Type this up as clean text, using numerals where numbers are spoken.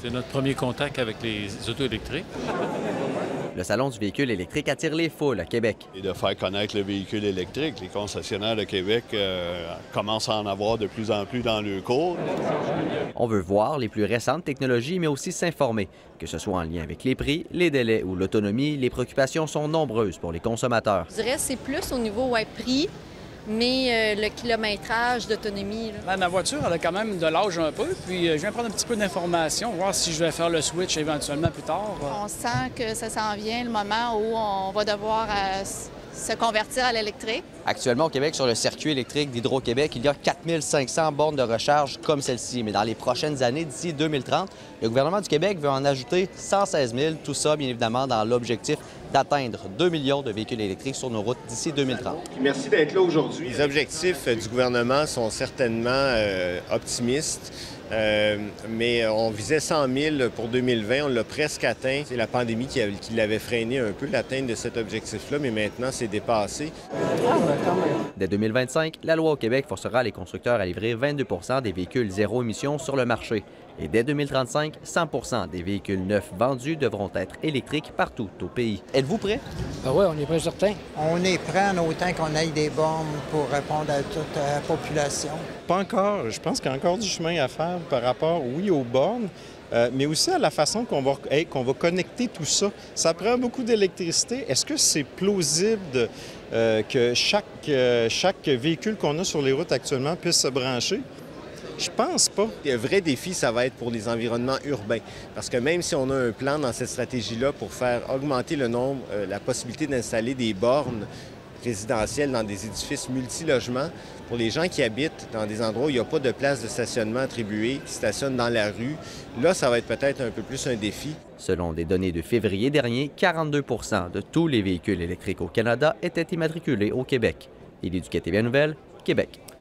C'est notre premier contact avec les autos électriques. Le Salon du véhicule électrique attire les foules à Québec. Et de faire connaître le véhicule électrique, les concessionnaires de Québec commencent à en avoir de plus en plus dans le cours. On veut voir les plus récentes technologies, mais aussi s'informer. Que ce soit en lien avec les prix, les délais ou l'autonomie, les préoccupations sont nombreuses pour les consommateurs. Je dirais que c'est plus au niveau prix, mais le kilométrage d'autonomie. Ma voiture, elle a quand même de l'âge un peu, puis je viens prendre un petit peu d'informations, voir si je vais faire le switch éventuellement plus tard. On sent que ça s'en vient, le moment où on va devoir se convertir à l'électrique. Actuellement, au Québec, sur le circuit électrique d'Hydro-Québec, il y a 4500 bornes de recharge comme celle-ci. Mais dans les prochaines années, d'ici 2030, le gouvernement du Québec veut en ajouter 116 000. Tout ça, bien évidemment, dans l'objectif d'atteindre 2 millions de véhicules électriques sur nos routes d'ici 2030. Merci d'être là aujourd'hui. Les objectifs du gouvernement sont certainement optimistes. Mais on visait 100 000 pour 2020, on l'a presque atteint. C'est la pandémie qui l'avait freiné un peu, l'atteinte de cet objectif-là, mais maintenant, c'est dépassé. Dès 2025, la loi au Québec forcera les constructeurs à livrer 22 des véhicules zéro émission sur le marché. Et dès 2035, 100 des véhicules neufs vendus devront être électriques partout au pays. Êtes-vous prêt? Oui, on est prêt certain. On est prêt en autant qu'on ait des bornes pour répondre à toute la population. Pas encore. Je pense qu'il y a encore du chemin à faire par rapport, oui, aux bornes, mais aussi à la façon qu'on va connecter tout ça. Ça prend beaucoup d'électricité. Est-ce que c'est plausible que chaque véhicule qu'on a sur les routes actuellement puisse se brancher? Je pense pas. Le vrai défi, ça va être pour les environnements urbains. Parce que même si on a un plan dans cette stratégie-là pour faire augmenter le nombre, la possibilité d'installer des bornes résidentielles dans des édifices multilogements, pour les gens qui habitent dans des endroits où il n'y a pas de place de stationnement attribuée, qui stationnent dans la rue, là, ça va être peut-être un peu plus un défi. Selon des données de février dernier, 42 de tous les véhicules électriques au Canada étaient immatriculés au Québec. Élie Duquette, TVA Nouvelles, Québec.